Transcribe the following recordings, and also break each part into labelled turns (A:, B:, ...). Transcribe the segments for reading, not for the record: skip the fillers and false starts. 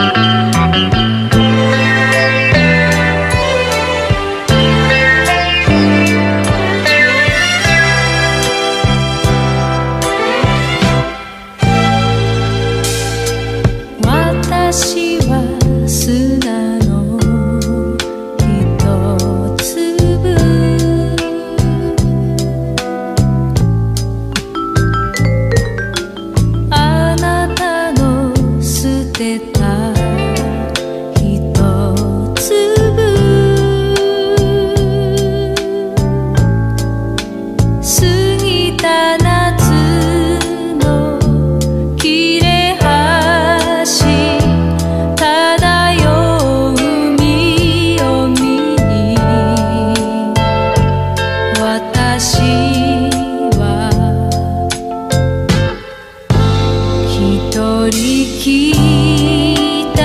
A: 私は砂の一粒、あなたの捨てた一粒、過ぎた夏の切れ端漂う海を見に、私は一人来た。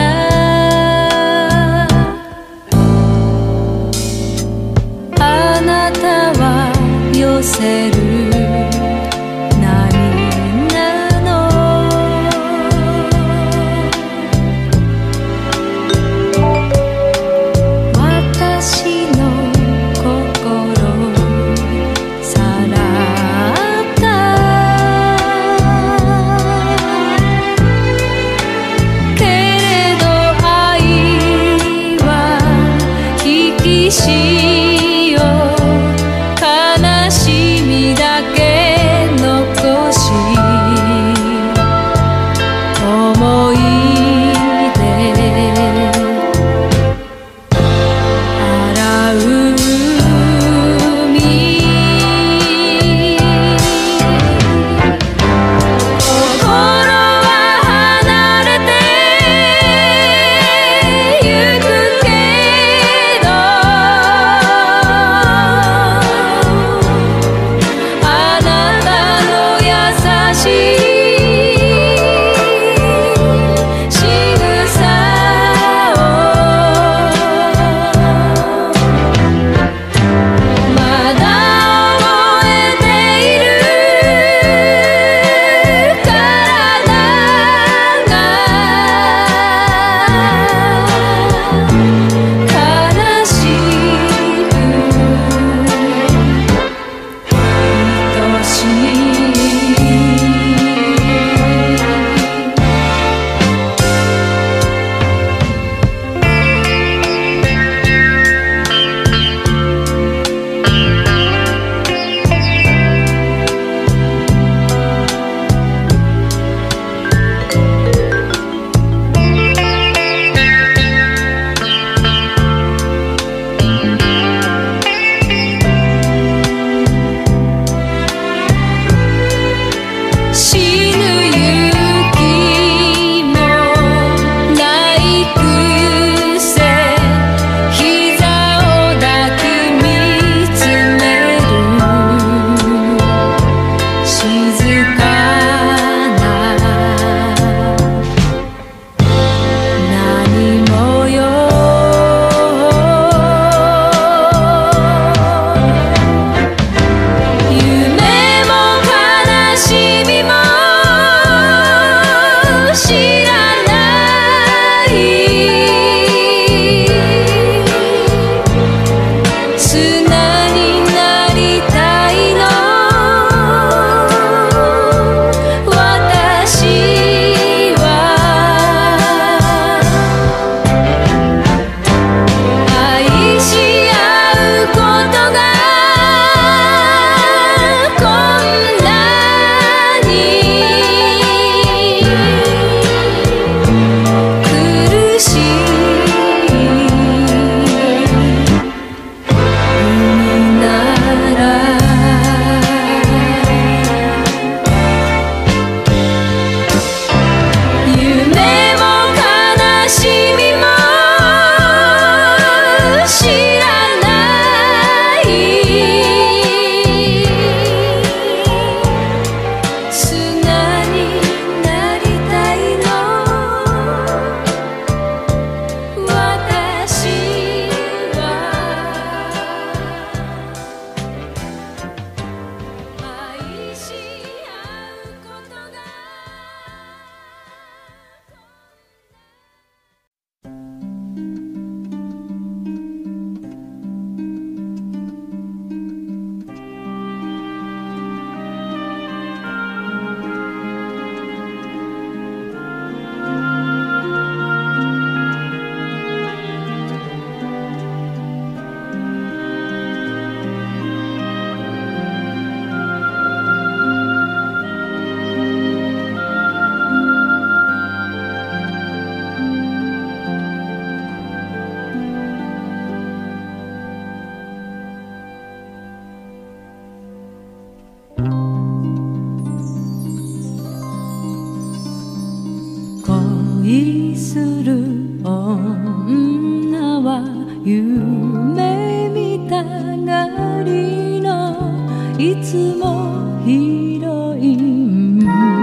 A: いつもヒロイン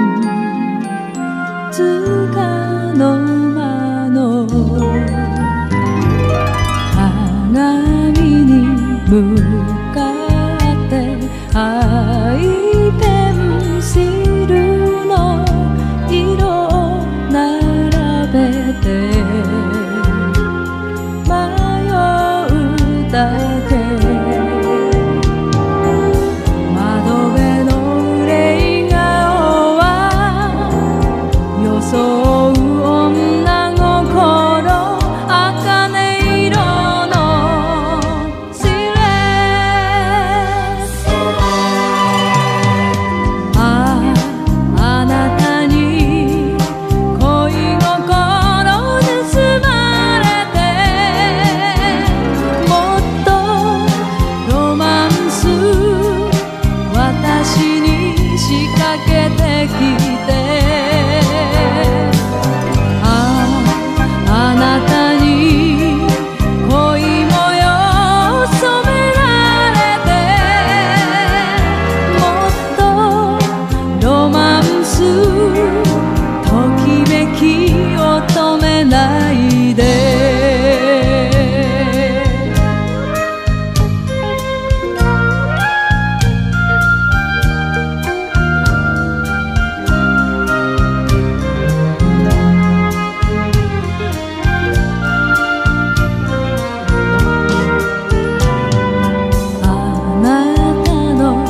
A: つかの間の鏡に向かってアイペンシルの色を並べて迷うだけ窓辺の憂い顔は装う女心茜色のシレあなたに恋心盗まれてもっとロマンス私に仕掛けてきてあなたに恋模様染められてもっとロマンスときめきを止めないであなたの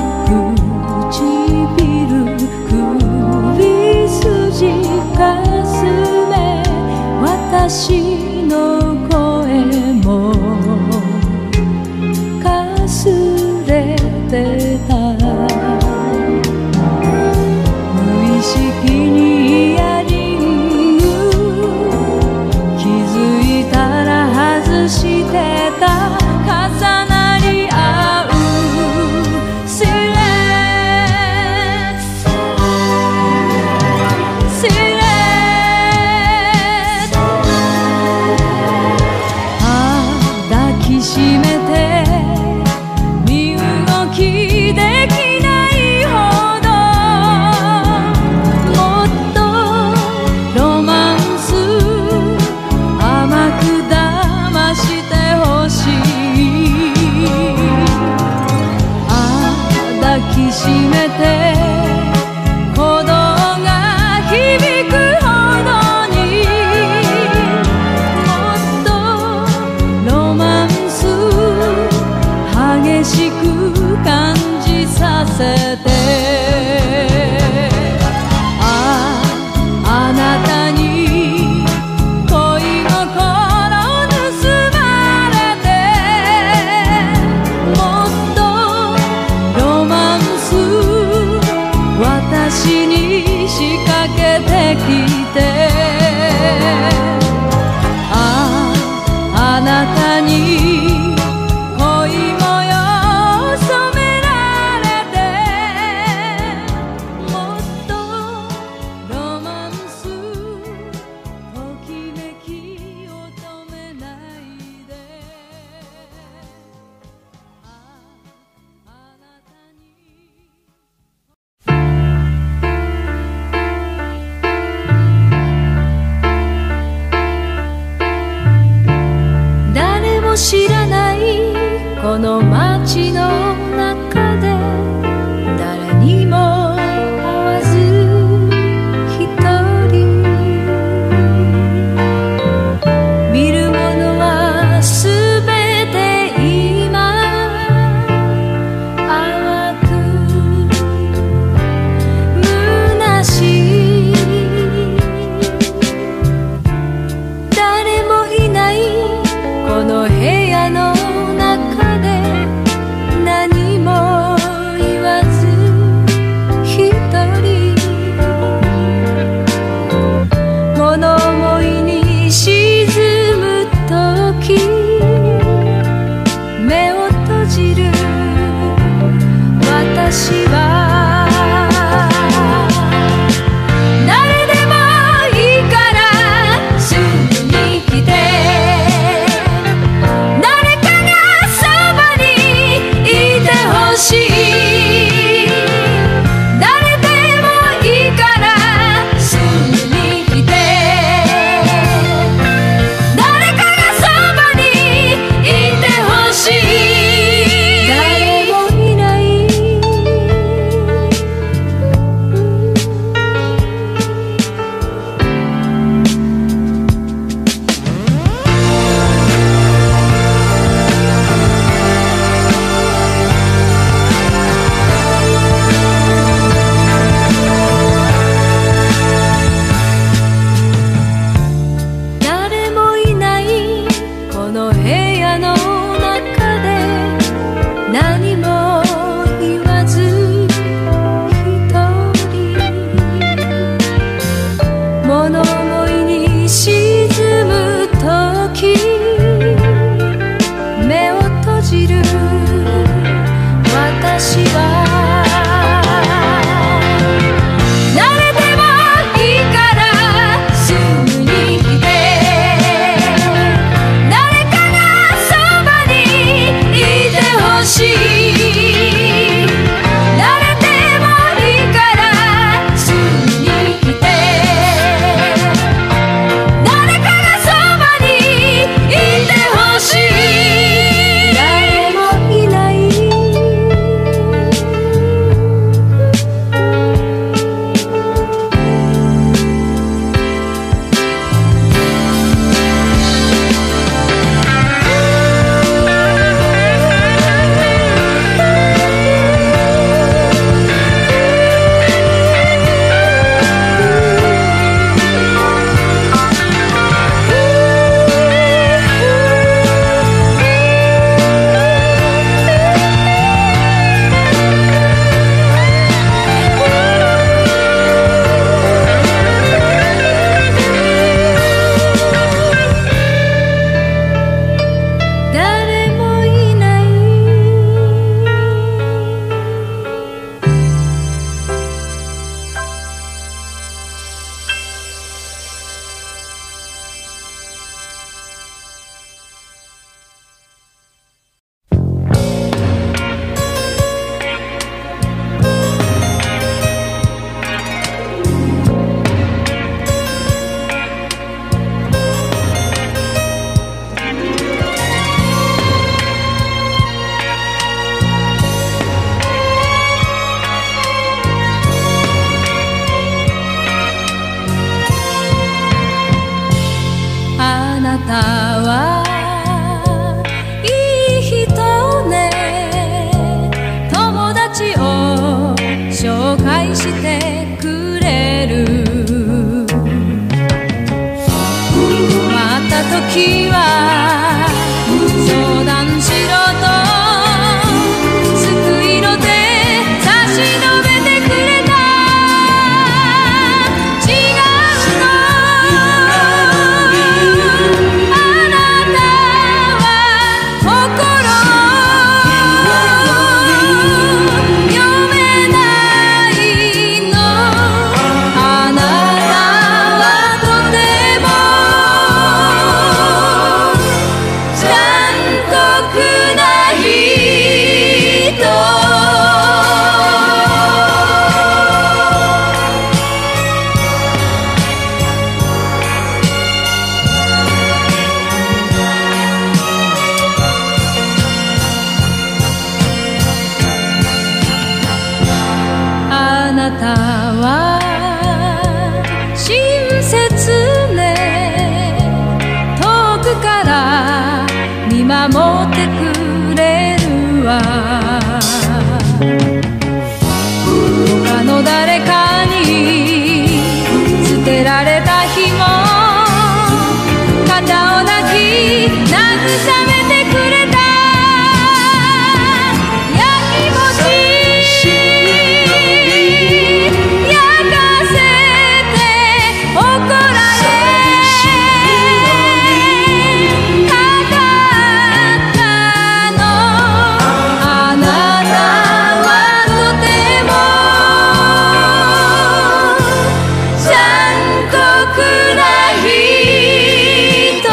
A: 唇首筋かすめ私の声もかすれてた無意識にイヤリング気づいたら外してた重なり合うシレ抱きしめて身動きできないほどもっとロマンス甘く騙してほしい抱きしめて鼓動が響くほどにもっとロマンス激しく感じさせてあなたに恋心盗まれてもっとロマンス私に仕掛けてきてあなたに恋模様染められてもっとロマンスときめきを止めないであなたに誰も知らないこの街の中で誰にも会わず一人見るものはすべて今淡く虚しい誰もいないこの部屋の中で何なたはいい人ね、友達を紹介してくれる。困った時は相談しろと救いの手差し伸べてくれた。違うの、あなたは心読めないの。あなたはとても残酷な人。あなたは親切ね、遠くから見守ってくれるわ。他の誰かに捨てられた日も肩を抱き慰めてくれた。やきもち焼かせて怒られかかったの。あなたはとても残酷な人。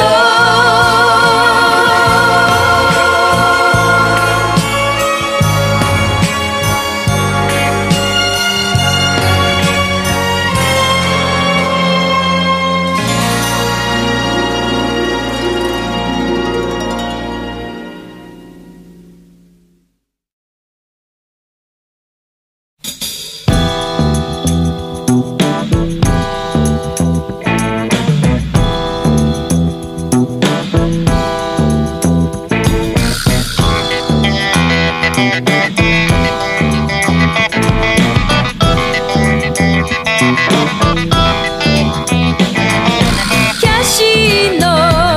A: キャシーの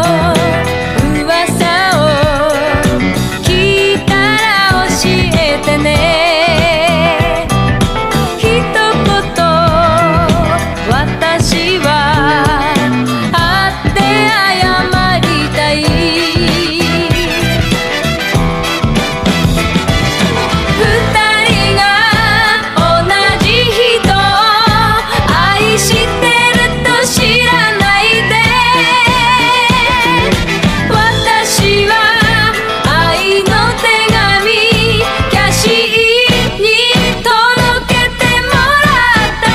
A: 噂を聞いたら教えてね。一言私は会って謝りたい。二人が同じ人を愛してると知らないで。私は愛の手紙キャシーに届けてもらった。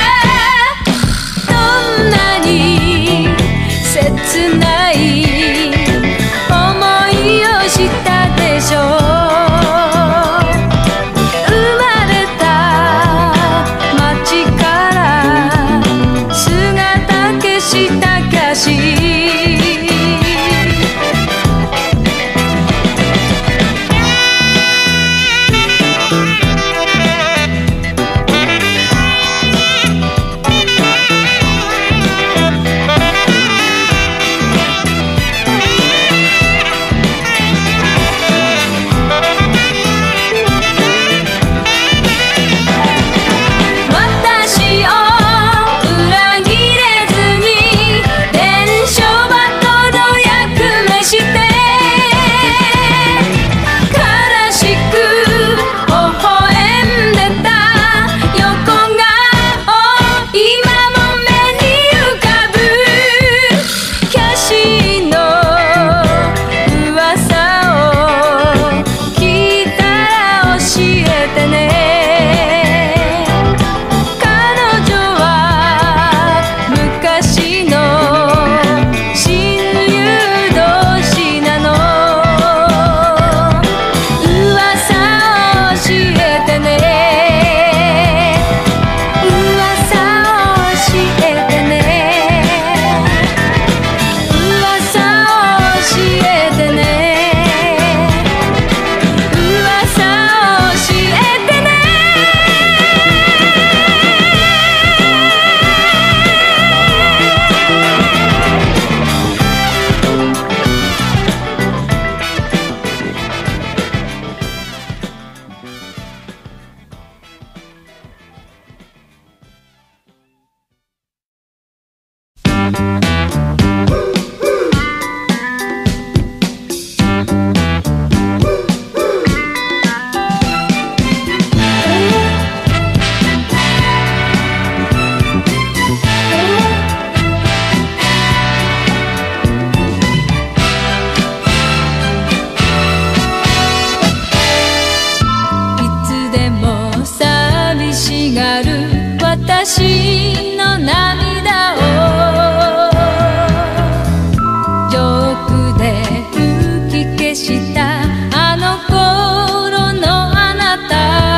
A: どんなに切ない思いをしたでしょう。生まれた町から姿消したキャシー。 私の涙をジョークで吹き消したあの頃のあなた、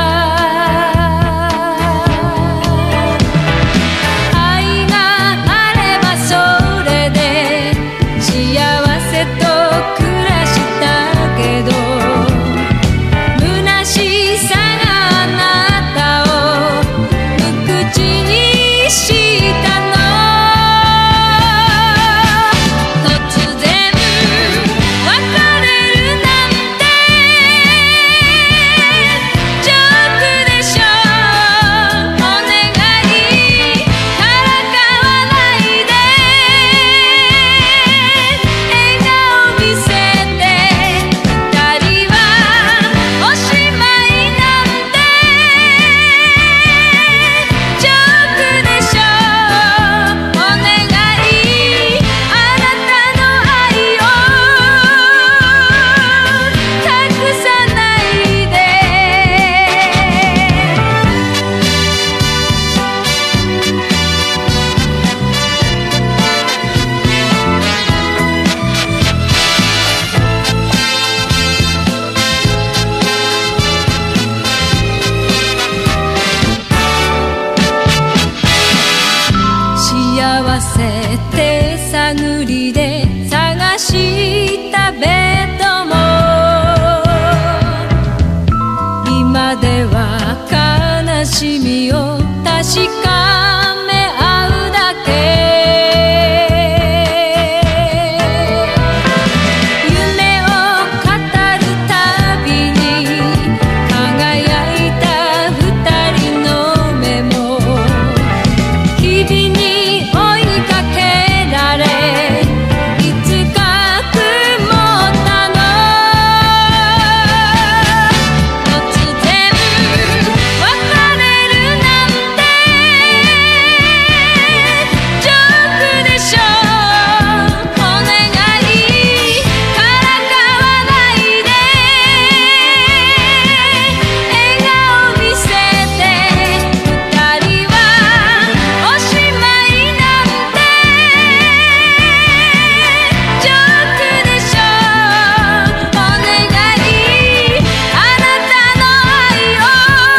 A: 愛があればそれで幸せと暮らしたけど、虚しさがあなたを無口にしたの。突然別れるなんてジョークでしょ。お願いからかわないで、笑顔見せて二人はおしまいなんてジョークでしょ。お願いあなたの愛を隠さないで。幸せ手探りで探したベッドも今では悲しみを確かめ合うだけ。夢を語るたびに輝いた二人の目も日々に追いかけられ、いつか曇ったの。突然別れるなんてジョークでしょ。お願いからかわないで、笑顔見せて二人はおしまいなんてジョークでしょ。お願いあなたの愛を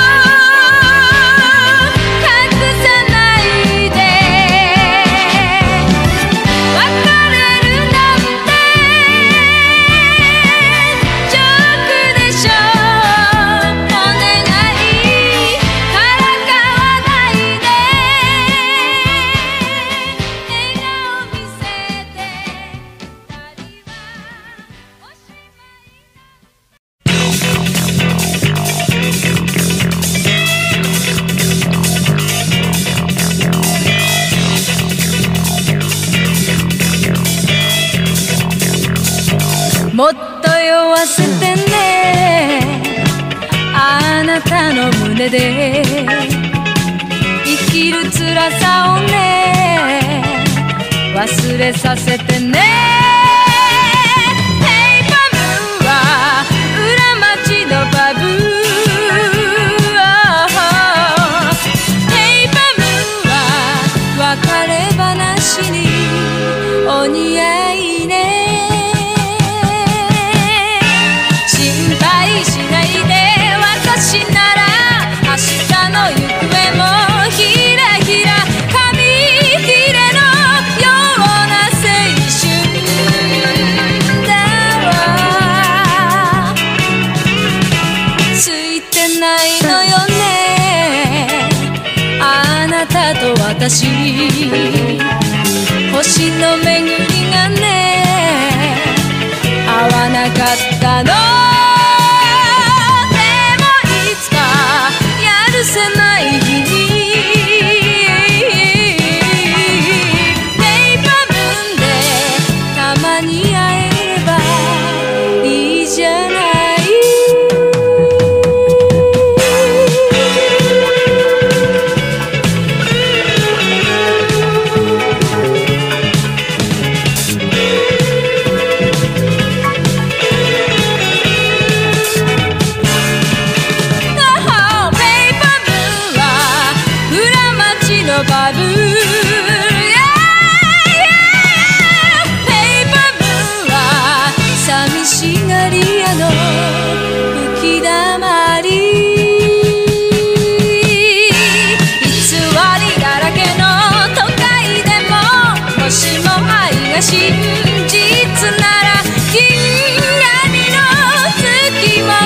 A: 隠さないで。別れるなんてジョークでしょ。お願いからかわないで、笑顔見せて二人はおしまい。もっと酔わせてね、あなたの胸で生きる辛さをね忘れさせてね。ペイパムは裏町のパブ、ペイパムは別れ話にお似合いね。心配しないで、私なら明日の行方もひらひら紙切れのような青春だわ。ついてないのよね、あなたと私。星の巡りがね合わなかったの。でもいつかやるせない日にペイパー分でたまに会えればいいじゃない。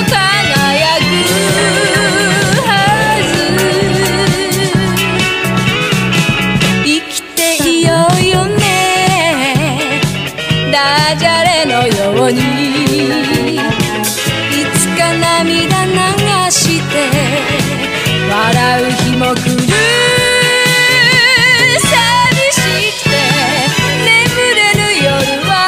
A: 輝くはず。生きていようよね、ダジャレのように。いつか涙流して笑う日も来る。寂しくて眠れぬ夜は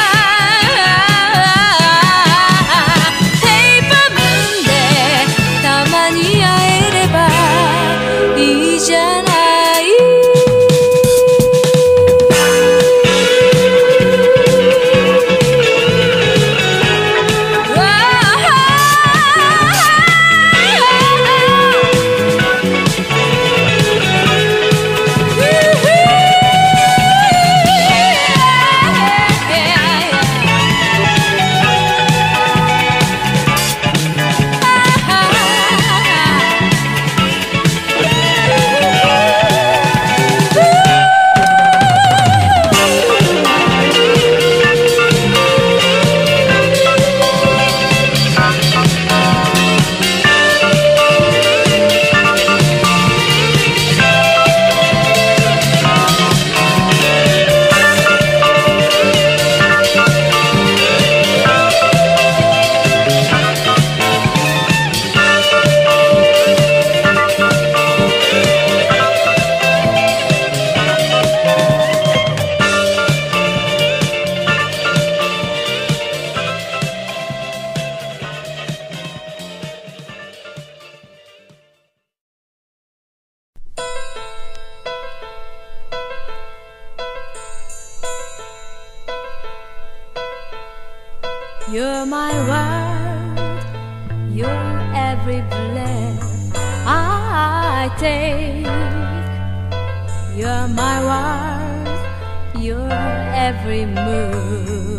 A: ペーパームーンでたまに会えればいいじゃない。You're my world, you're every breath I take. You're my world, you're every move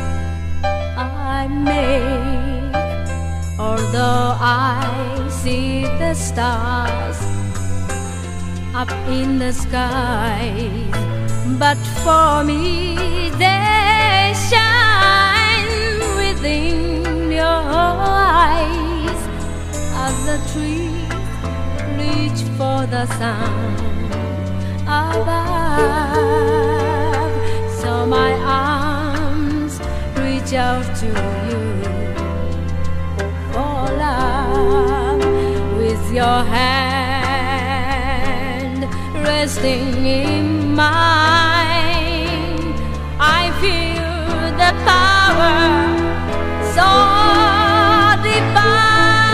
A: I make. Although I see the stars up in the sky, but for me they shine within your eyes. As the trees reach for the sun above, so my arms reach out to you for love. With your hand resting in mine, I feel the power so divine.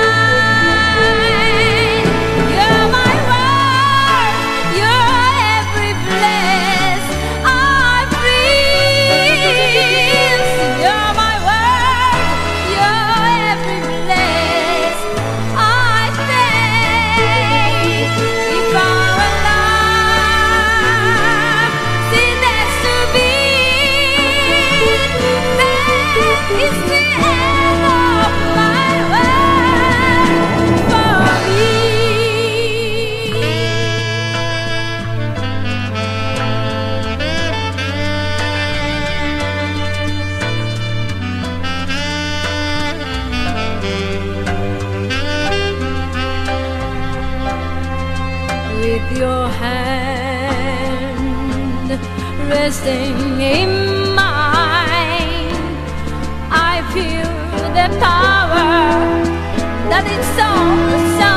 A: You're my world, you're every bliss I breathe. You're my world, you're every bliss I take. If our love seems to be, then it's the end of my world for me. With your hand resting in mine, I feel the power that is so, so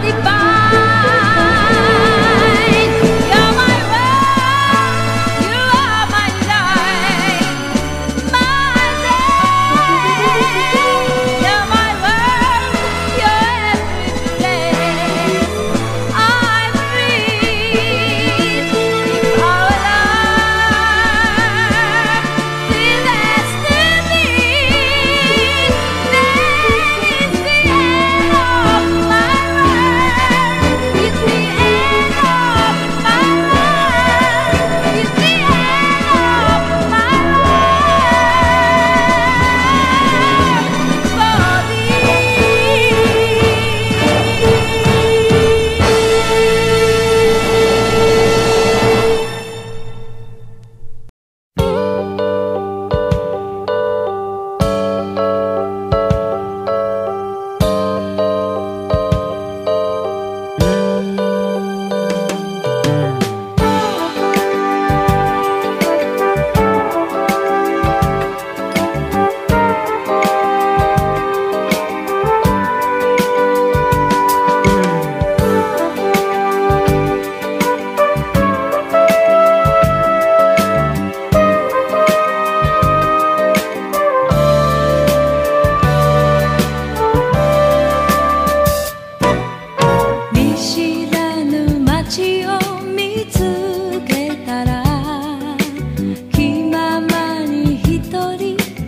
A: divine. You're my world, you are my life, my day. You're my world, you're every place I breathe. If our love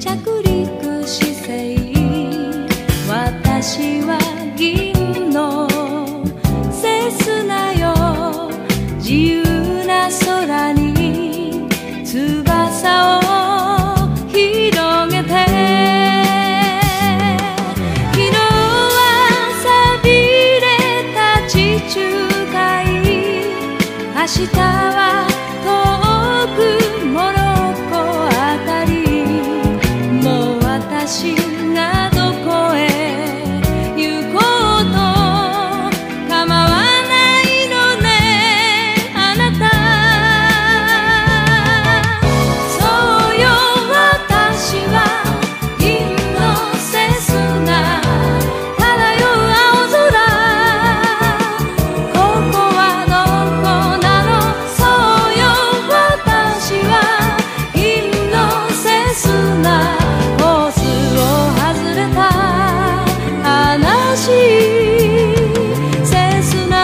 A: 着陸姿勢。私は銀のセスナよ、自由な空に翼を広げて。昨日は寂れた地中海、明日は遠くモロッコあたり。もう私がどこへ行こうと構わないのね、あなた。そうよ、私は銀のセスナ漂う青空。ここはどこなの。そうよ、私は銀のセスナ。コースを外れた悲しいセスナ。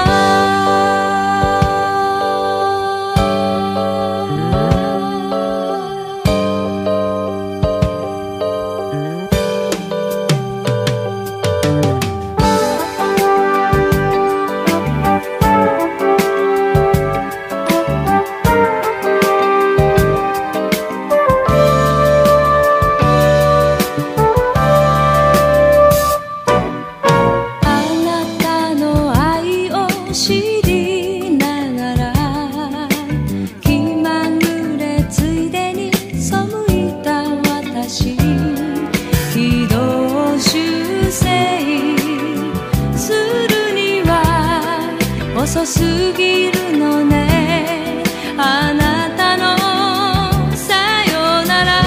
A: あなたの愛を知りながら、気まぐれついでに背いた私。軌道修正するには遅すぎるのね、あなたのさよなら。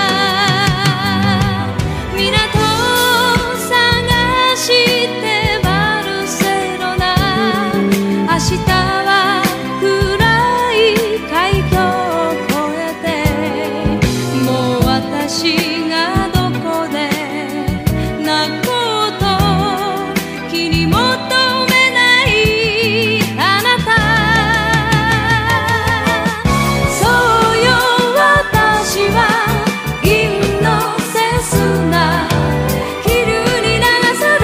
A: 港探してバルセロナ、明日は暗い海峡を越えて。もう私がどこで泣こうと気に求めないあなた。そうよ、私は銀のセスナ、気流に流され。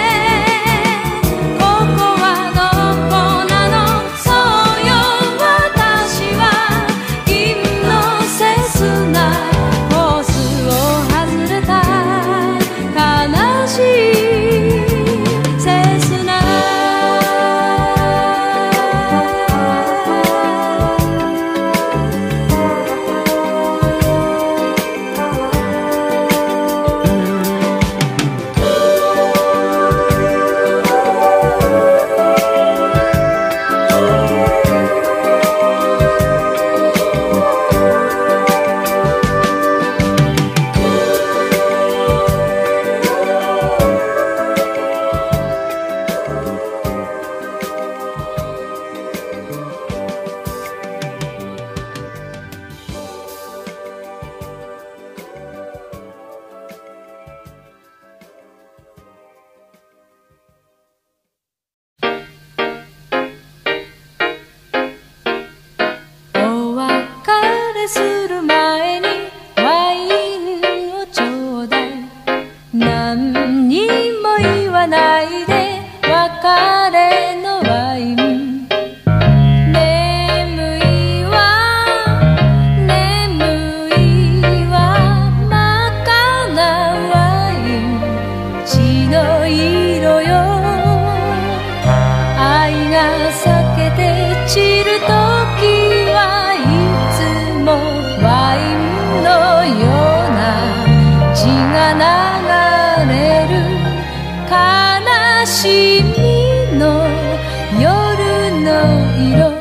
A: ここはどこなの。そうよ、私は銀のセスナ。コースを外れた悲しいセスナ。お別れする前にワインをちょうだい。何にも言わないで別れのワイン。眠いわ眠いわ真っ赤なワイン、血の色よ。愛が裂けて散る時はいつもワインのような血が流れる。悲しみの夜の色。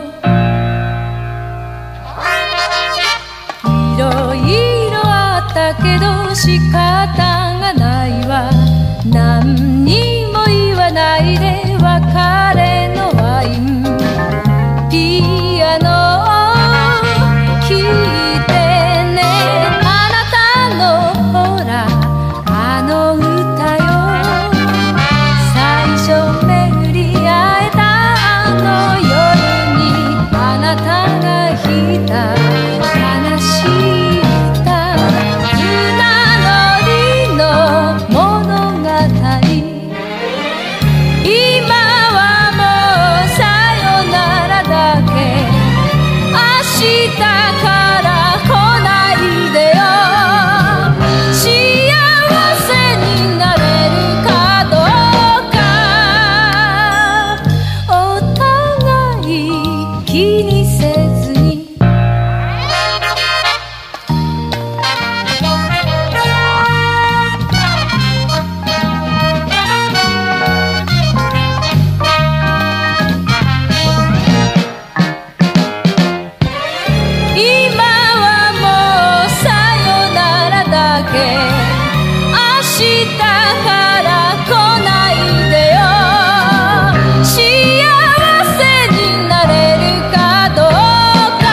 A: いろいろあったけど仕方がないわ。何にも言わないで別れのワイン。ピアノを聴いてね、あなたのほらあの歌よ。最初巡り会えたあの夜にあなたが弾いた悲しい歌。 け明日から来ないでよ幸せになれるかどうか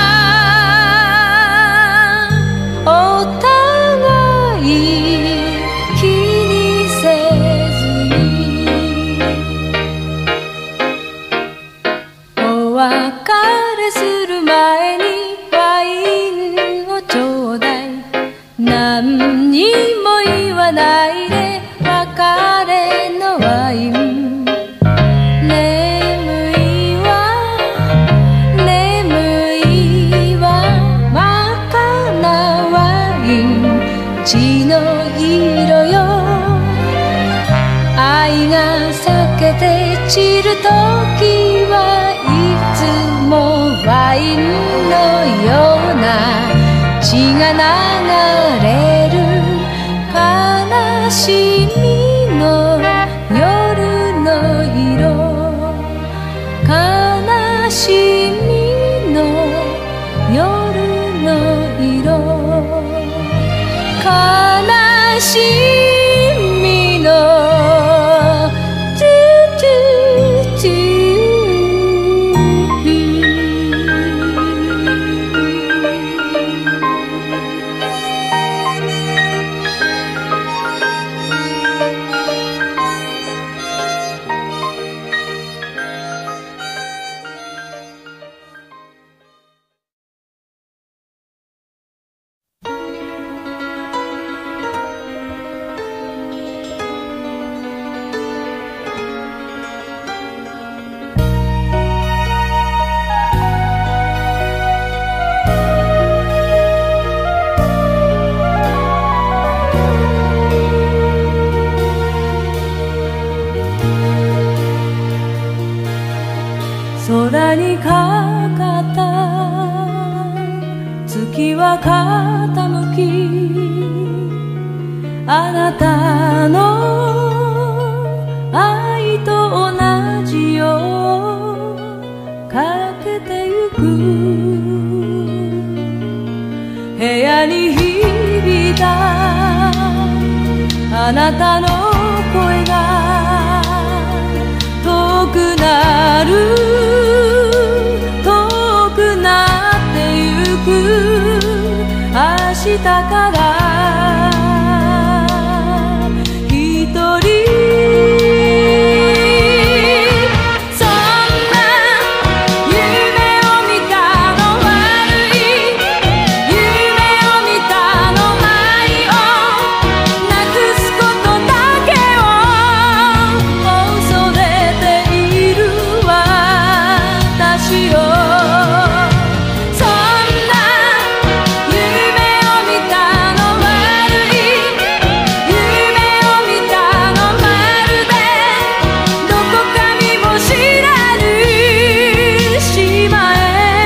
A: お互い気にせずにお別れする前にワインをちょうだい何にも言わないで別れのワイン眠いわ眠いわ真っ赤なワイン血の色よ愛が裂けて散る時はいつもワインのような血が流れる悲しみの夜の色悲しみの夜の色悲しみのトゥトゥトゥ空にかかった月は傾きあなたの愛と同じよかけてゆく部屋に響いたあなたの声が遠くなる遠くなってゆく明日から一人そんな夢を見たの悪い夢を見たの愛をなくすことだけを恐れている私をそんな夢を見たの悪い夢を見たのまるでどこかにも知らぬ島へ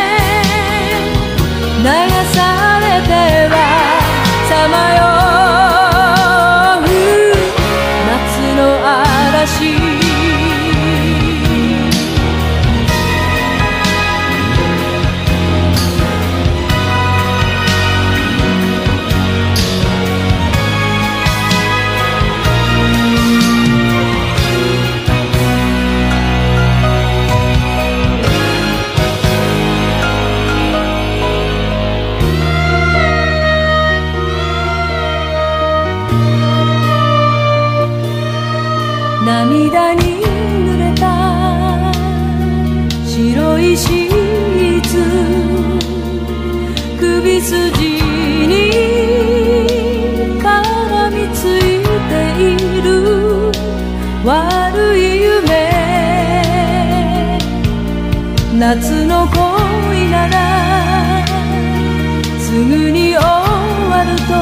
A: 流されてはさまよう夏の嵐涙に濡れた白いシーツ首筋に絡みついている悪い夢夏の恋ならすぐに終わると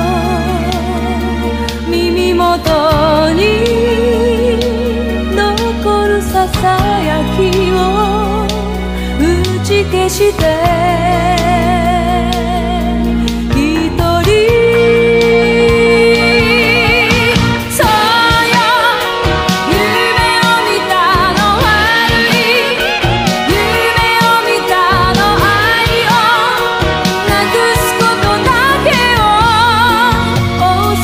A: 耳元に残るささやきを打ち消して一人そうよ夢を見たの悪い夢を見たの愛をなくすことだけを恐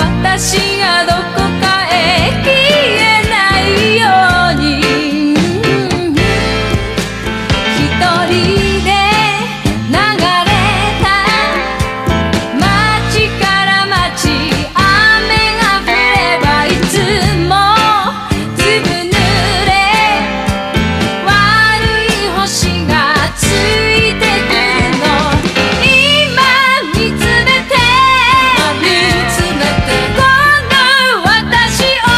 A: 私がどこかへ消えないように一人で流れた街から街雨が降ればいつもずぶ濡れ悪い星がついてくるの今見つめてこの私を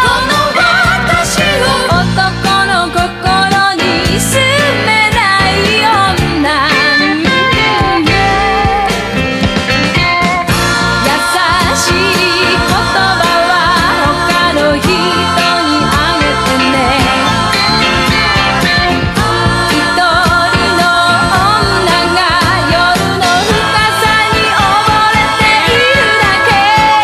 A: 男の心に住めない女優しい言葉は他の人にあげてね一人の女が夜の深さに溺れているだけ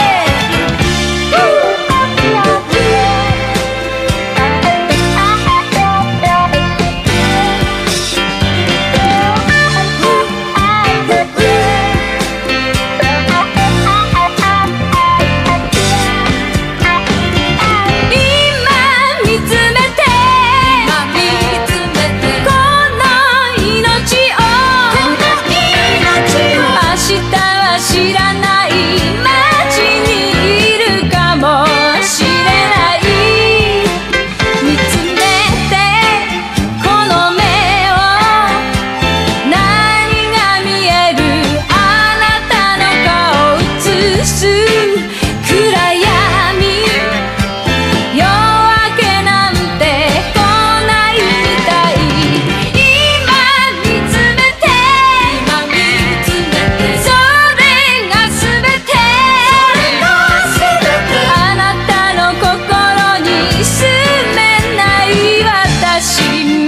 A: 今見つめてこの命を明日は知らない街にいるかもしれない見つめてこの目を何が見えるあなたの顔映す暗闇夜明けなんて来ないみたい今見つめてそれが全てあなたの心に住めない私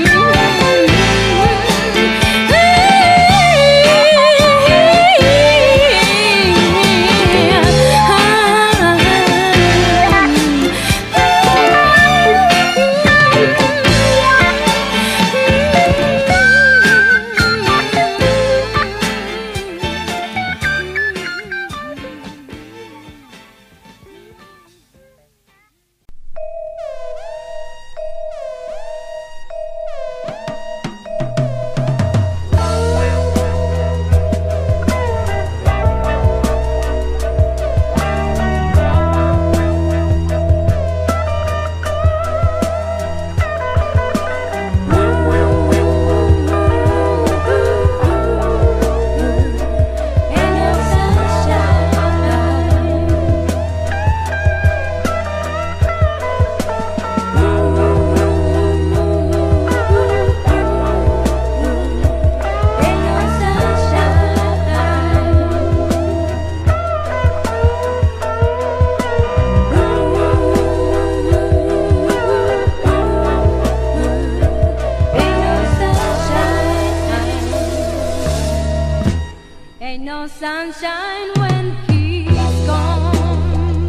A: Ain't no sunshine when he's gone.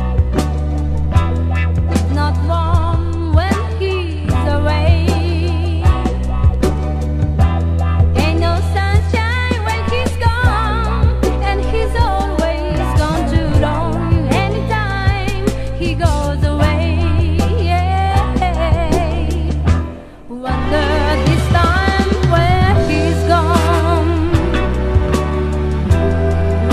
A: It's not warm when he's away. Ain't no sunshine when he's gone, and he's always gone too long. Anytime he goes away, yeah. Wonder this time where he's gone.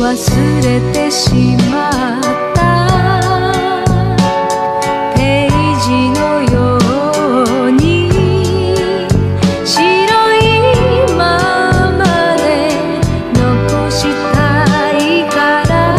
A: 忘れてしまったページのように白いままで残したいから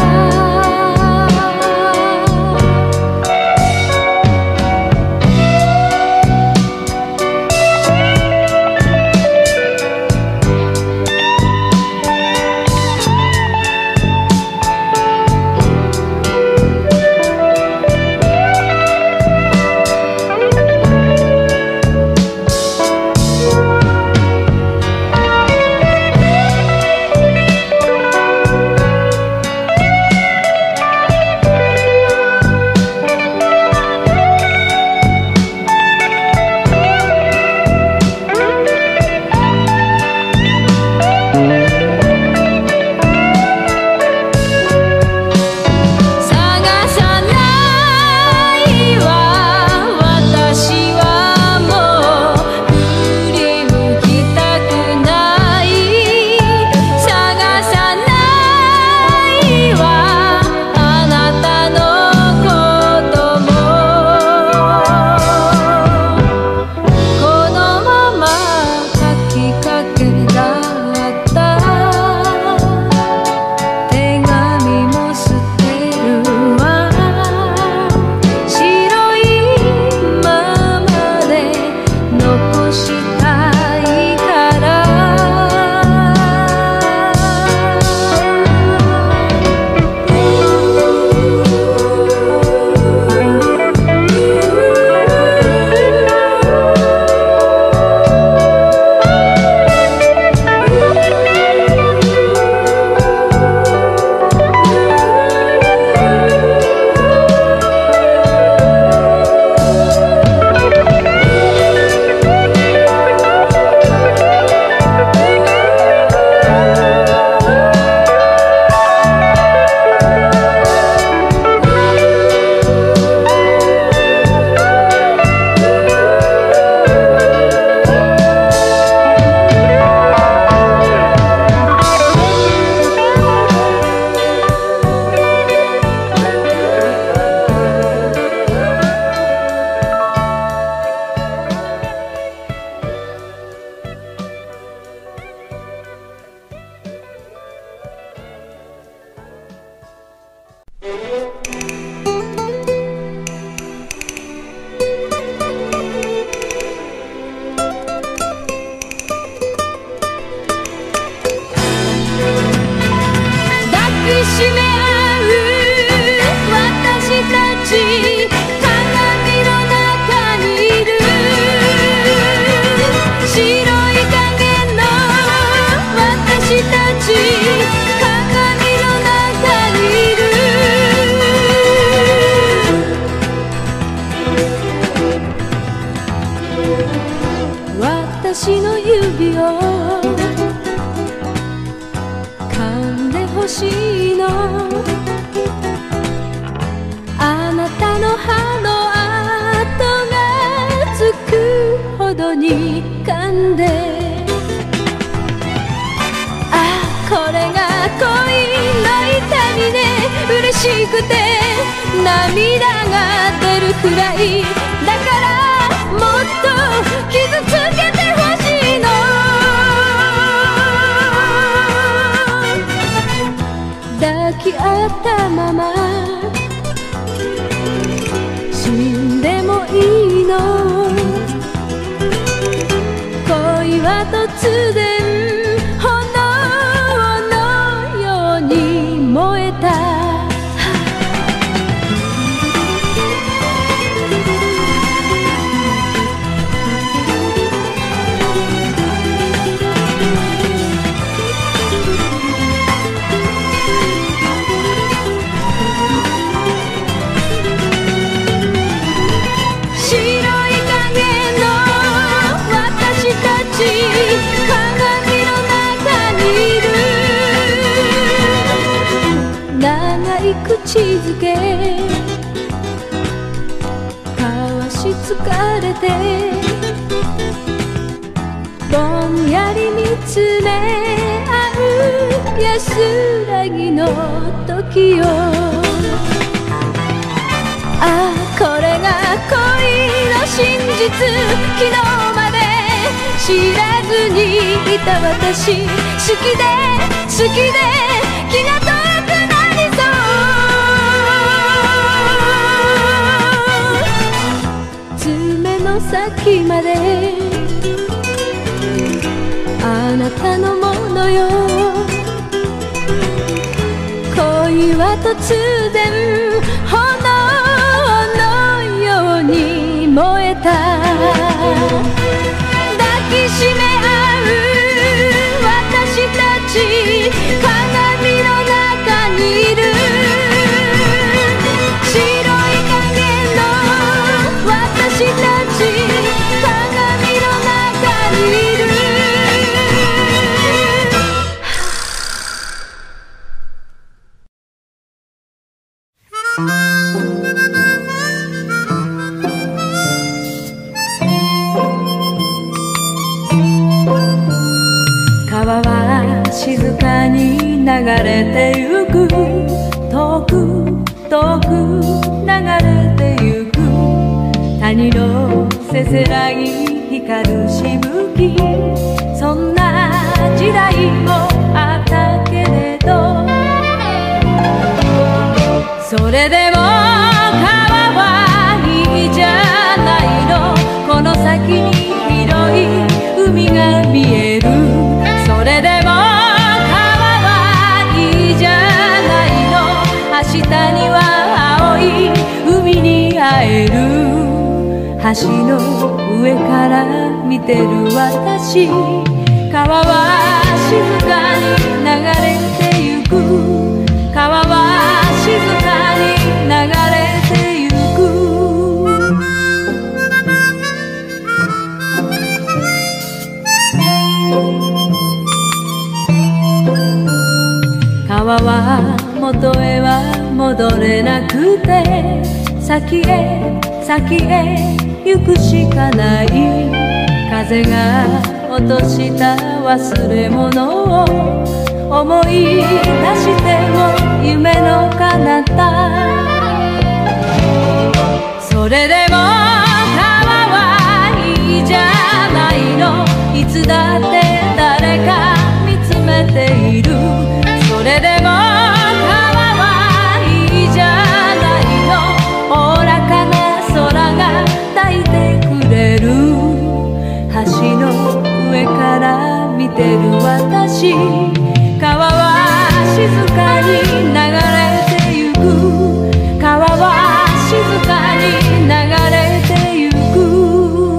A: 私の指を噛んでほしいのあなたの歯の跡がつくほどに噛んであこれが恋の痛みね嬉しくて涙が出るくらいだからもっと傷つけてほしいの抱き合ったまま死んでもいいの恋は突然炎のように燃えた口づけ交わし疲れてぼんやり見つめ合う安らぎの時よ。ああ、これが恋の真実、昨日まで知らずにいた私、好きで好きで気が遠くなりそう。爪の先まであなたのものよ。恋は突然炎のように燃えた。抱きしめ合う私たち、鏡の中にいる。白い影の私たち、鏡の中にいる。川は静かに流れてゆく。遠く遠く流れてゆく。谷のせせらぎ光るしぶき。そんな時代もあったけれど、それでも川はいいじゃないの。この先に広い海が見える。それでも川はいいじゃないの。明日には青い海に会える。橋の上から見てる私、川は静かに流れてゆく。川は静かに流れてゆく。川は元へは戻れなくて、先へ先へ行くしかない。風が落とした忘れ物を思い出しても夢の彼方。それでも川はいいじゃないの。いつだって誰か見つめている。それでも川はいいじゃないの。おおらかな空が抱いてくれる。橋の上から見てる私、川は静かに流れてゆく。川は静かに流れてゆく。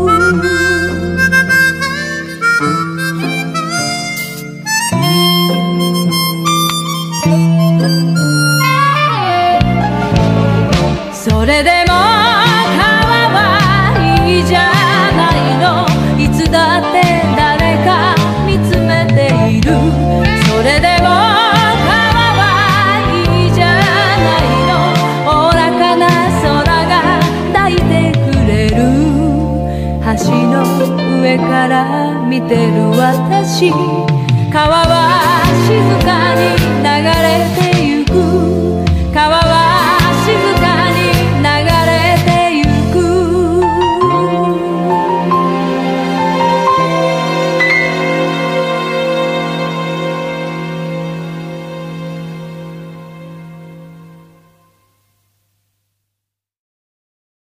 A: それでも川はいいじゃないの。いつだって誰か見つめている。それでも川はいいじゃないの。おおらかな空が抱いてくれる。橋の上から見てる私、川は静かに流れて